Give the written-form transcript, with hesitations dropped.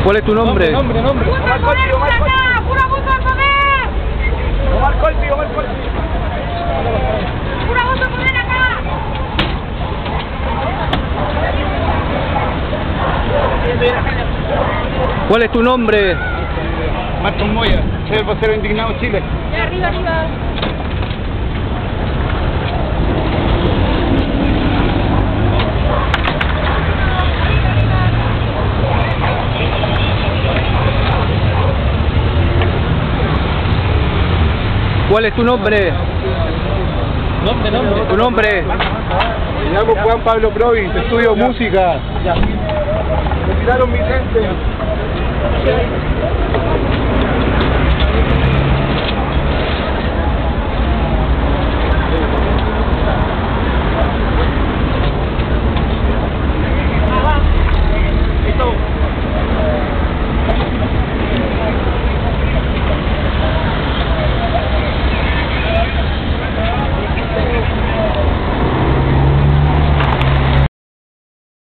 ¿Cuál es tu nombre? Nombre. Omar Colpi, Omar Colpi. ¡Pura voto al poder! Omar Colpi. ¡Pura voto al poder acá! ¿Cuál es tu nombre? Marcos Moya, soy el vocero indignado Chile. Ya, arriba. ¿Cuál es tu nombre? Nombre. ¿Tu nombre? Me llamo Juan Pablo Provis, estudio música. Me tiraron mi gente.